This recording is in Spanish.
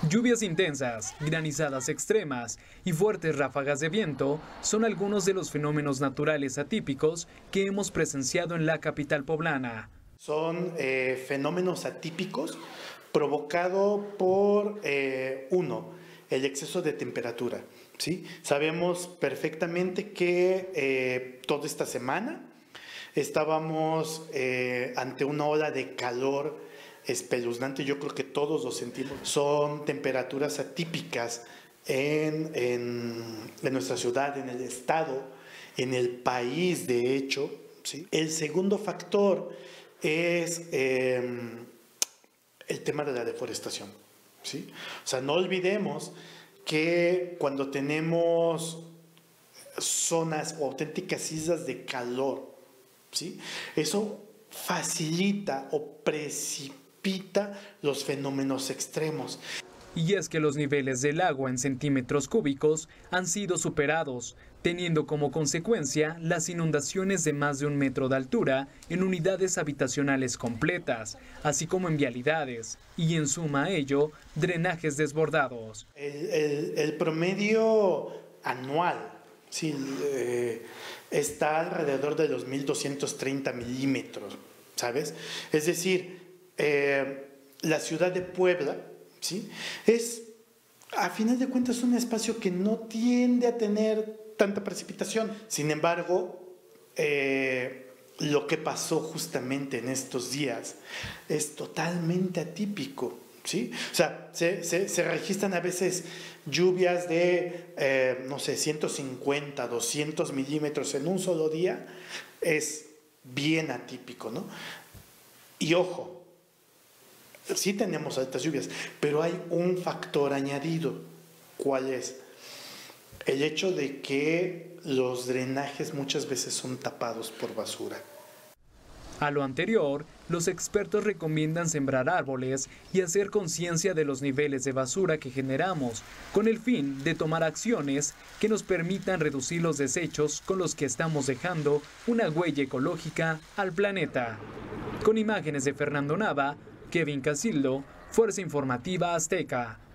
Lluvias intensas, granizadas extremas y fuertes ráfagas de viento son algunos de los fenómenos naturales atípicos que hemos presenciado en la capital poblana. Son fenómenos atípicos provocados por, el exceso de temperatura, ¿sí? Sabemos perfectamente que toda esta semana estábamos ante una ola de calor espeluznante. Yo creo que todos lo sentimos. Son temperaturas atípicas en nuestra ciudad, en el estado, en el país, de hecho, ¿sí? El segundo factor es el tema de la deforestación, ¿sí? O sea, no olvidemos que cuando tenemos zonas o auténticas islas de calor, ¿sí? Eso facilita o precipita los fenómenos extremos. Y es que los niveles del agua en centímetros cúbicos han sido superados, teniendo como consecuencia las inundaciones de más de 1 metro de altura en unidades habitacionales completas, así como en vialidades, y en suma a ello, drenajes desbordados. El promedio anual, sí, está alrededor de los 1.230 milímetros, ¿sabes? Es decir, la ciudad de Puebla, ¿sí? Es, a final de cuentas, un espacio que no tiende a tener tanta precipitación. Sin embargo, lo que pasó justamente en estos días es totalmente atípico, ¿sí? O sea, se registran a veces lluvias de, no sé, 150, 200 milímetros en un solo día. Es bien atípico, ¿no? Y ojo, sí tenemos altas lluvias, pero hay un factor añadido. ¿Cuál es? El hecho de que los drenajes muchas veces son tapados por basura. A lo anterior, los expertos recomiendan sembrar árboles y hacer conciencia de los niveles de basura que generamos, con el fin de tomar acciones que nos permitan reducir los desechos con los que estamos dejando una huella ecológica al planeta. Con imágenes de Fernando Nava, Kevin Casildo, Fuerza Informativa Azteca.